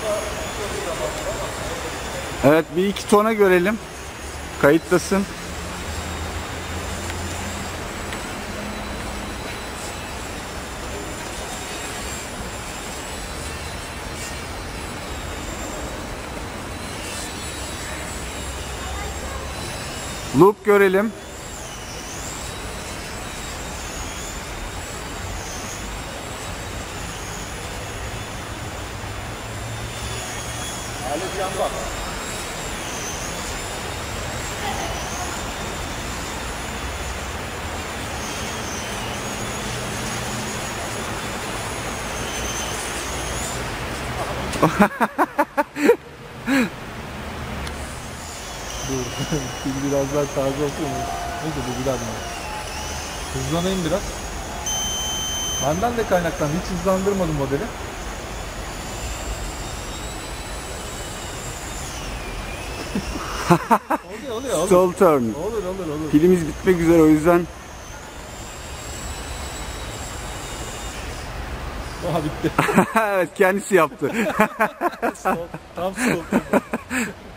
Evet, bir iki tona görelim. Kayıttasın. Loop görelim. Alet yan bak. Dur. Pil biraz daha taze olsun mu? Neyse bu biraz mı? Hızlanayım biraz. Benden de kaynaklandı. Hiç hızlandırmadım modeli. oluyor. Stall turn. Olur. Pilimiz bitmek üzere, o yüzden. Aha bitti. Evet, kendisi yaptı. Tam stop.